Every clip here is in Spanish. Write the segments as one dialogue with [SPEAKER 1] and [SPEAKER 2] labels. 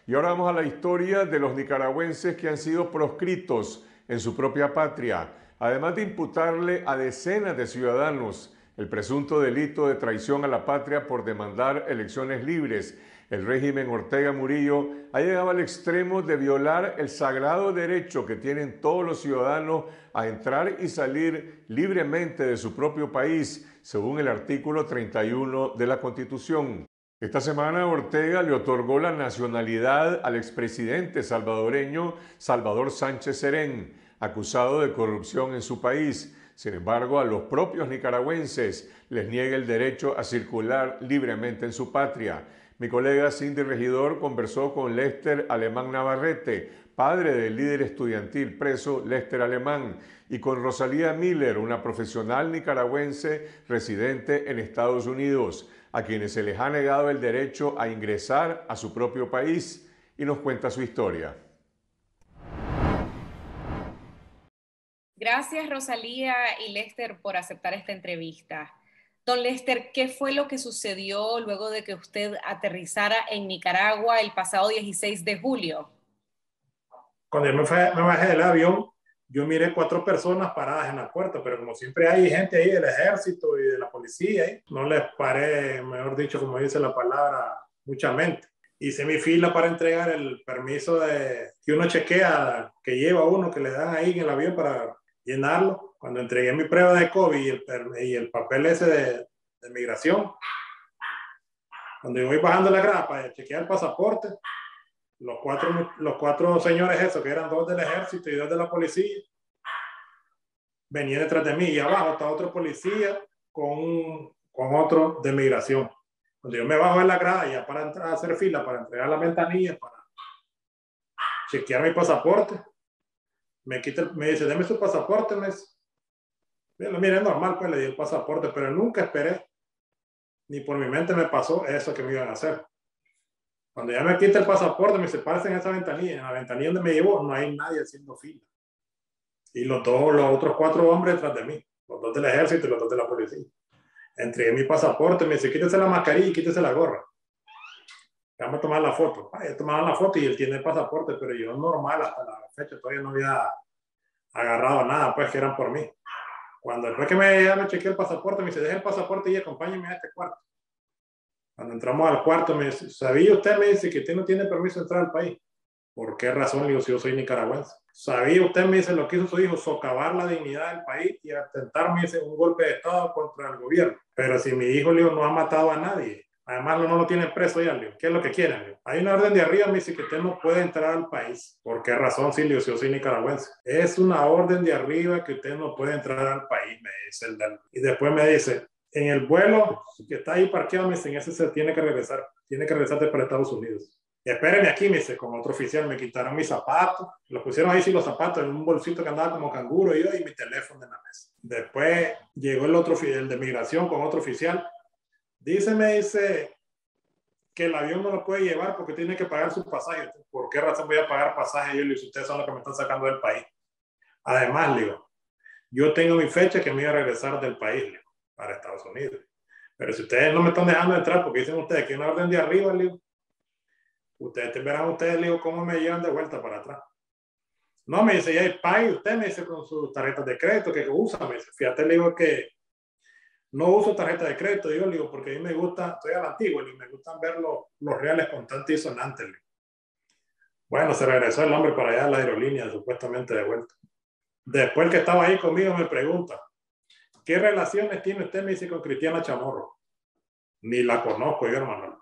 [SPEAKER 1] Y ahora vamos a la historia de los nicaragüenses que han sido proscritos en su propia patria, además de imputarle a decenas de ciudadanos el presunto delito de traición a la patria por demandar elecciones libres. El régimen Ortega Murillo ha llegado al extremo de violar el sagrado derecho que tienen todos los ciudadanos a entrar y salir libremente de su propio país, según el artículo 31 de la Constitución. Esta semana Ortega le otorgó la nacionalidad al expresidente salvadoreño Salvador Sánchez Serén, acusado de corrupción en su país. Sin embargo, a los propios nicaragüenses les niega el derecho a circular libremente en su patria. Mi colega Cindy Regidor conversó con Lester Alemán Navarrete, padre del líder estudiantil preso Lester Alemán, y con Rosalía Miller, una profesional nicaragüense residente en Estados Unidos, a quienes se les ha negado el derecho a ingresar a su propio país, y nos cuenta su historia.
[SPEAKER 2] Gracias, Rosalía y Lester, por aceptar esta entrevista. Don Lester, ¿qué fue lo que sucedió luego de que usted aterrizara en Nicaragua el pasado 16 de julio?
[SPEAKER 3] Cuando yo me bajé del avión, yo miré 4 personas paradas en la puerta, pero como siempre hay gente ahí del ejército y de la policía, no les paré, mejor dicho, como dice la palabra, mucha mente. Hice mi fila para entregar el permiso que uno chequea, que lleva uno, que le dan ahí en el avión para llenarlo. Cuando entregué mi prueba de COVID y el papel ese de migración, cuando yo voy bajando la grada para chequear el pasaporte, los cuatro señores esos, que eran 2 del ejército y 2 de la policía, venían detrás de mí, y abajo está otro policía con otro de migración. Cuando yo me bajo en la grada ya para entrar a hacer fila, para entregar la ventanilla, para chequear mi pasaporte, me dice, deme su pasaporte, me dice. Mire, normal, pues le di el pasaporte, pero nunca esperé, ni por mi mente me pasó eso que me iban a hacer. Cuando ya me quita el pasaporte, me separan en esa ventanilla. En la ventanilla donde me llevó, no hay nadie haciendo fila. Y los otros 4 hombres detrás de mí, los 2 del ejército y los 2 de la policía. Entregué mi pasaporte, me dice, quítese la mascarilla y quítese la gorra. Vamos a tomar la foto. Ya tomaron la foto y él tiene el pasaporte, pero yo normal hasta la fecha todavía no había agarrado nada, pues que eran por mí. Cuando después que me chequeé el pasaporte, me dice, deje el pasaporte y acompáñeme a este cuarto. Cuando entramos al cuarto, me dice, ¿sabía usted? Me dice que usted no tiene permiso de entrar al país. ¿Por qué razón? Le digo, si yo soy nicaragüense. ¿Sabía usted? Me dice, lo que hizo su hijo, socavar la dignidad del país y atentar, me dice, un golpe de Estado contra el gobierno. Pero si mi hijo, le digo, no ha matado a nadie. Además, no lo tienen preso ya, le digo. ¿Qué es lo que quieren? Le digo, hay una orden de arriba, me dice que usted no puede entrar al país. ¿Por qué razón? Sí, le digo, si yo soy nicaragüense. Es una orden de arriba que usted no puede entrar al país, me dice el del. Y después me dice, en el vuelo que está ahí parqueado, me dice, en ese se tiene que regresarte para Estados Unidos. Y espérenme aquí, me dice, con otro oficial, me quitaron mis zapatos, los pusieron ahí, sí, los zapatos, en un bolsito que andaba como canguro, y mi teléfono en la mesa. Después llegó el de migración con otro oficial. Me dice, que el avión no lo puede llevar porque tiene que pagar su pasaje. ¿Por qué razón voy a pagar pasaje? Yo le digo, ustedes son los que me están sacando del país. Además, le digo, yo tengo mi fecha que me iba a regresar del país, le digo, para Estados Unidos. Pero si ustedes no me están dejando entrar porque dicen ustedes que hay una orden de arriba, le digo, verán, le digo, cómo me llevan de vuelta para atrás. No, me dice, ya pague usted, me dice, con sus tarjetas de crédito que usa, me dice, fíjate, le digo que no uso tarjeta de crédito, le digo, porque a mí me gusta, estoy a la antigua, y me gustan ver los reales contantes y sonantes. Bueno, se regresó el hombre para allá a la aerolínea, supuestamente de vuelta. Después que estaba ahí conmigo me pregunta, ¿qué relaciones tiene usted? Me dice, con Cristiana Chamorro. Ni la conozco yo, hermano.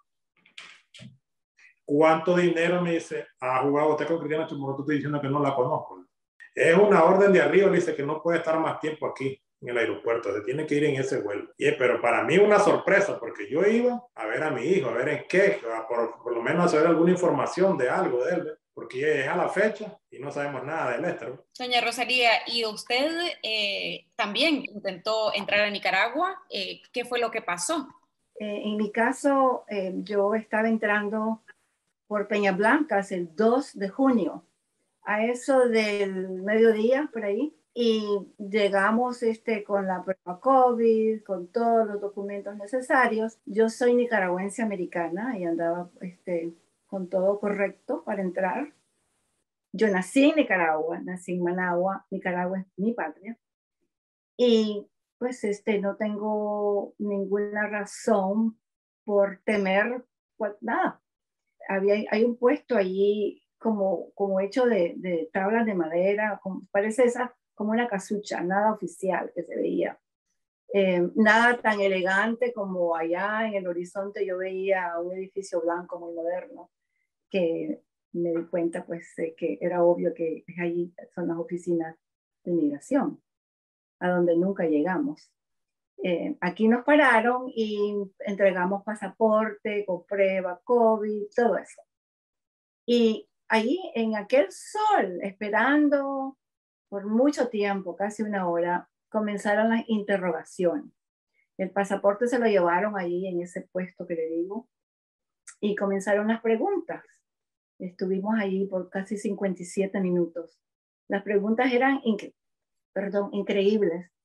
[SPEAKER 3] ¿Cuánto dinero, me dice, ha jugado usted con Cristiana Chamorro? Tú estoy diciendo que no la conozco. Es una orden de arriba, le dice que no puede estar más tiempo aquí en el aeropuerto, se tiene que ir en ese vuelo. Pero para mí una sorpresa, porque yo iba a ver a mi hijo, a ver en qué, por lo menos a saber alguna información de algo de él, porque es a la fecha y no sabemos nada de Lester.
[SPEAKER 2] Doña Rosalía, ¿y usted también intentó entrar a Nicaragua? ¿Qué fue lo que pasó?
[SPEAKER 4] En mi caso, yo estaba entrando por Peñas Blancas el 2 de junio, a eso del mediodía, por ahí, y llegamos con la prueba COVID, con todos los documentos necesarios. Yo soy nicaragüense americana y andaba con todo correcto para entrar. Yo nací en Nicaragua, nací en Managua, Nicaragua es mi patria. Y pues no tengo ninguna razón por temer nada. Hay un puesto allí como hecho de tablas de madera, parece como una casucha, nada oficial que se veía. Nada tan elegante como allá en el horizonte yo veía un edificio blanco muy moderno, que me di cuenta pues que era obvio que allí son las oficinas de migración, a donde nunca llegamos. Aquí nos pararon y entregamos pasaporte con prueba COVID, todo eso. Y ahí en aquel sol, esperando por mucho tiempo, casi una hora, comenzaron las interrogaciones. El pasaporte se lo llevaron allí en ese puesto que le digo y comenzaron las preguntas. Estuvimos allí por casi 57 minutos. Las preguntas eran increíbles.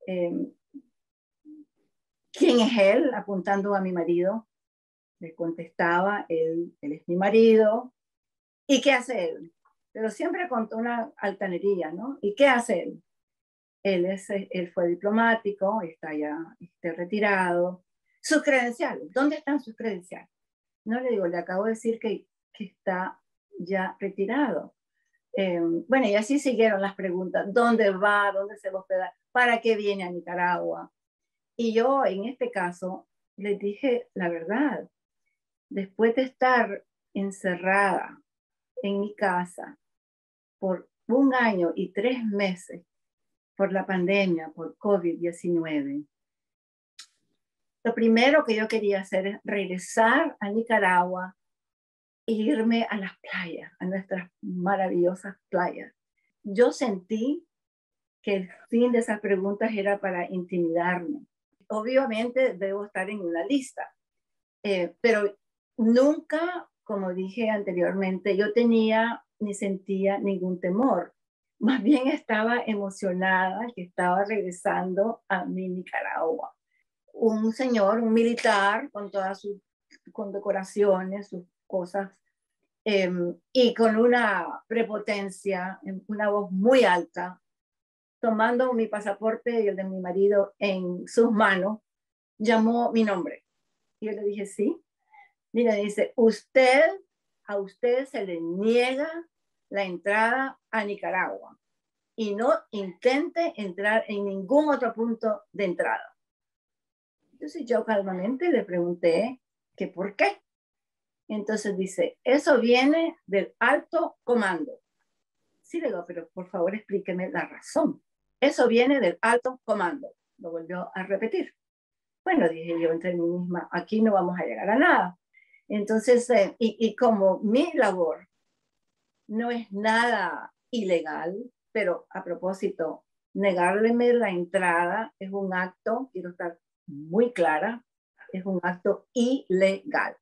[SPEAKER 4] ¿Quién es él? Apuntando a mi marido. Le contestaba, él es mi marido. ¿Y qué hace él? Pero siempre contó una altanería, ¿no? ¿Y qué hace él? Él fue diplomático, está ya retirado. Sus credenciales, ¿dónde están sus credenciales? No le digo, le acabo de decir que está ya retirado. Bueno, y así siguieron las preguntas. ¿Dónde va? ¿Dónde se va a hospedar? ¿Para qué viene a Nicaragua? Y yo, en este caso, les dije la verdad. Después de estar encerrada en mi casa por 1 año y 3 meses por la pandemia, por COVID-19, lo primero que yo quería hacer es regresar a Nicaragua e irme a las playas, a nuestras maravillosas playas. Yo sentí que el fin de esas preguntas era para intimidarme. Obviamente debo estar en una lista, pero nunca, como dije anteriormente, yo tenía ni sentía ningún temor. Más bien estaba emocionada que estaba regresando a mi Nicaragua. Un señor, un militar, con todas sus condecoraciones, sus cosas, y con una prepotencia, una voz muy alta, tomando mi pasaporte y el de mi marido en sus manos, llamó mi nombre. Y yo le dije, sí. Mira, dice, a usted se le niega la entrada a Nicaragua y no intente entrar en ningún otro punto de entrada. Entonces yo calmamente le pregunté que por qué. Entonces dice, eso viene del alto comando. Sí, le digo, pero por favor explíqueme la razón. Eso viene del alto comando. Lo volvió a repetir. Bueno, dije yo entre mí misma, aquí no vamos a llegar a nada. Entonces, y como mi labor no es nada ilegal, pero a propósito, negarle la entrada es un acto, quiero estar muy clara, es un acto ilegal.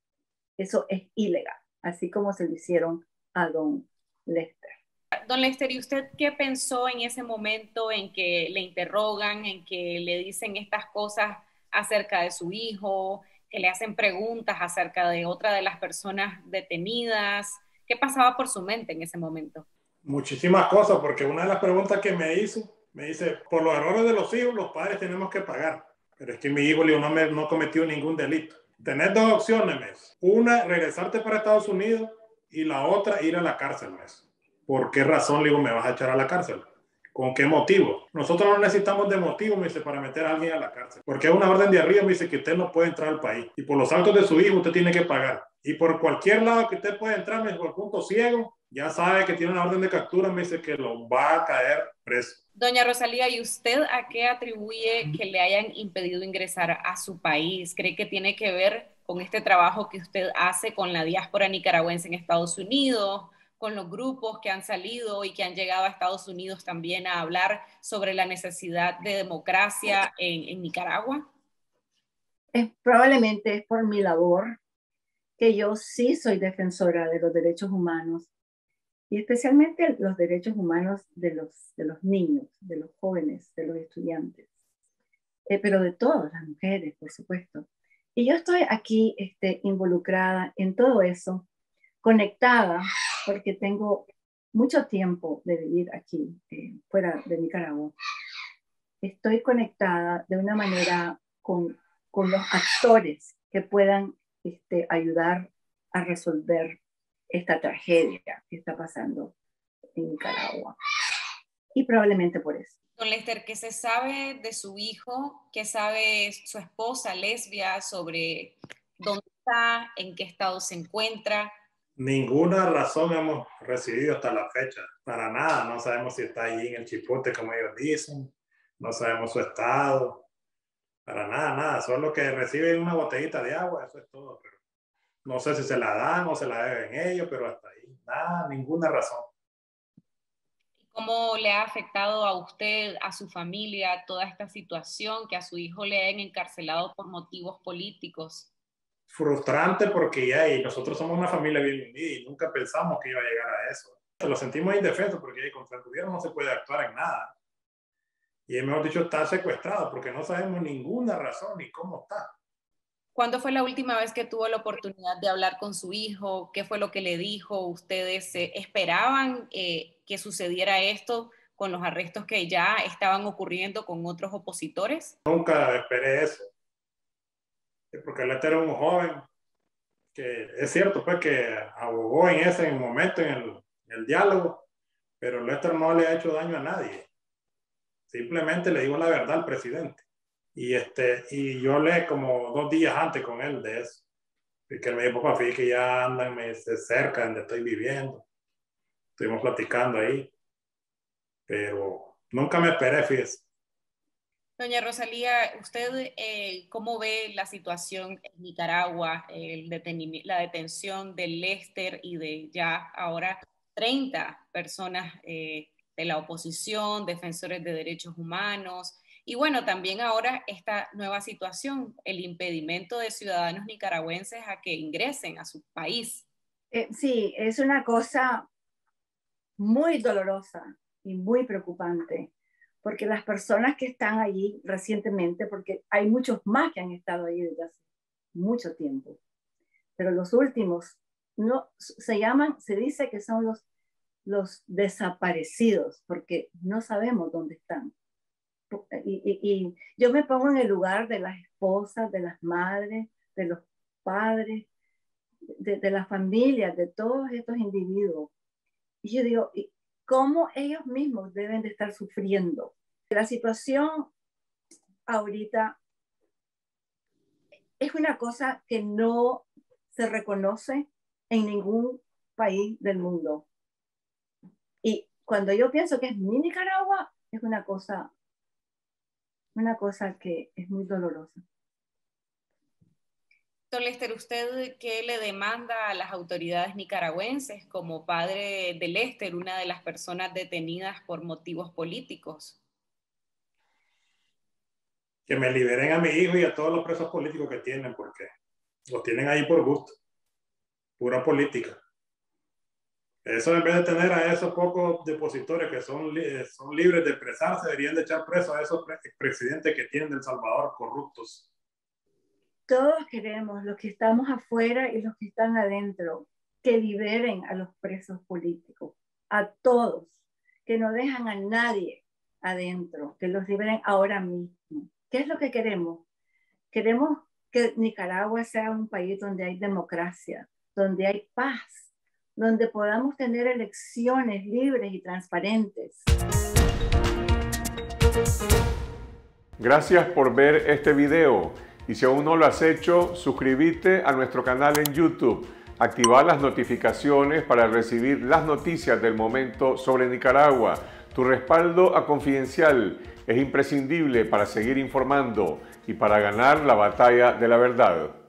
[SPEAKER 4] Eso es ilegal, así como se lo hicieron a don Lester.
[SPEAKER 2] Don Lester, ¿y usted qué pensó en ese momento en que le interrogan, en que le dicen estas cosas acerca de su hijo, que le hacen preguntas acerca de otra de las personas detenidas? ¿Qué pasaba por su mente en ese momento?
[SPEAKER 3] Muchísimas cosas, porque una de las preguntas que me hizo, me dice, por los errores de los hijos, los padres tenemos que pagar. Pero es que mi hijo no cometió ningún delito. Tenés 2 opciones, mes. Una, regresarte para Estados Unidos, y la otra, ir a la cárcel, mes. ¿Por qué razón, le digo, me vas a echar a la cárcel? ¿Con qué motivo? Nosotros no necesitamos de motivo, me dice, para meter a alguien a la cárcel. Porque es una orden de arriba, me dice que usted no puede entrar al país. Y por los actos de su hijo, usted tiene que pagar. Y por cualquier lado que usted pueda entrar, me dice, por punto ciego, ya sabe que tiene una orden de captura, me dice que lo va a caer preso.
[SPEAKER 2] Doña Rosalía, ¿y usted a qué atribuye que le hayan impedido ingresar a su país? ¿Cree que tiene que ver con este trabajo que usted hace con la diáspora nicaragüense en Estados Unidos, con los grupos que han salido y que han llegado a Estados Unidos también a hablar sobre la necesidad de democracia en Nicaragua?
[SPEAKER 4] Probablemente es por mi labor, que yo sí soy defensora de los derechos humanos y especialmente los derechos humanos de los niños, de los jóvenes, de los estudiantes, pero de todas las mujeres, por supuesto. Y yo estoy aquí involucrada en todo eso conectada porque tengo mucho tiempo de vivir aquí, fuera de Nicaragua. Estoy conectada de una manera con los actores que puedan ayudar a resolver esta tragedia que está pasando en Nicaragua. Y probablemente por eso.
[SPEAKER 2] Don Lester, ¿qué se sabe de su hijo? ¿Qué sabe su esposa lesbia sobre dónde está, en qué estado se encuentra?
[SPEAKER 3] Ninguna razón hemos recibido hasta la fecha. Para nada. No sabemos si está allí en el Chipote, como ellos dicen. No sabemos su estado. Para nada, nada. Solo que reciben una botellita de agua, eso es todo. Pero no sé si se la dan o se la deben ellos, pero hasta ahí. Nada, ninguna razón.
[SPEAKER 2] ¿Cómo le ha afectado a usted, a su familia, toda esta situación, que a su hijo le hayan encarcelado por motivos políticos?
[SPEAKER 3] Frustrante porque ya y nosotros somos una familia bien unida y nunca pensamos que iba a llegar a eso. Lo sentimos indefensos porque contra el gobierno no se puede actuar en nada. Y mejor dicho, está secuestrado porque no sabemos ninguna razón ni cómo está.
[SPEAKER 2] ¿Cuándo fue la última vez que tuvo la oportunidad de hablar con su hijo? ¿Qué fue lo que le dijo? ¿Ustedes esperaban que sucediera esto con los arrestos que ya estaban ocurriendo con otros opositores?
[SPEAKER 3] Nunca esperé eso. Porque Lester era un joven que es cierto pues que abogó en ese momento en el diálogo, pero Lester no le ha hecho daño a nadie. Simplemente le digo la verdad al presidente. Y yo hablé como 2 días antes con él de eso. Y que él me dijo, papá, fíjate que ya andan cerca de donde estoy viviendo. Estuvimos platicando ahí. Pero nunca me esperé, fíjese.
[SPEAKER 2] Doña Rosalía, ¿usted cómo ve la situación en Nicaragua, la detención de Lester y de ya ahora 30 personas de la oposición, defensores de derechos humanos? Y bueno, también ahora esta nueva situación, el impedimento de ciudadanos nicaragüenses a que ingresen a su país.
[SPEAKER 4] Sí, es una cosa muy dolorosa y muy preocupante, porque las personas que están allí recientemente, porque hay muchos más que han estado allí desde hace mucho tiempo, pero los últimos no se dice que son los desaparecidos, porque no sabemos dónde están. Y yo me pongo en el lugar de las esposas, de las madres, de los padres, de las familias, de todos estos individuos. Y yo digo, ¿cómo ellos mismos deben de estar sufriendo? La situación ahorita es una cosa que no se reconoce en ningún país del mundo. Y cuando yo pienso que es mi Nicaragua, es una cosa que es muy dolorosa.
[SPEAKER 2] Don Lester, ¿usted qué le demanda a las autoridades nicaragüenses como padre de Lester, una de las personas detenidas por motivos políticos?
[SPEAKER 3] Que me liberen a mi hijo y a todos los presos políticos que tienen, porque los tienen ahí por gusto. Pura política. Eso en vez de tener a esos pocos depositores que son libres de expresarse, deberían de echar presos a esos presidentes que tienen de El Salvador corruptos.
[SPEAKER 4] Todos queremos, los que estamos afuera y los que están adentro, que liberen a los presos políticos, a todos, que no dejan a nadie adentro, que los liberen ahora mismo. ¿Qué es lo que queremos? Queremos que Nicaragua sea un país donde hay democracia, donde hay paz, donde podamos tener elecciones libres y transparentes.
[SPEAKER 1] Gracias por ver este video. Y si aún no lo has hecho, suscríbete a nuestro canal en YouTube. Activa las notificaciones para recibir las noticias del momento sobre Nicaragua. Tu respaldo a Confidencial es imprescindible para seguir informando y para ganar la batalla de la verdad.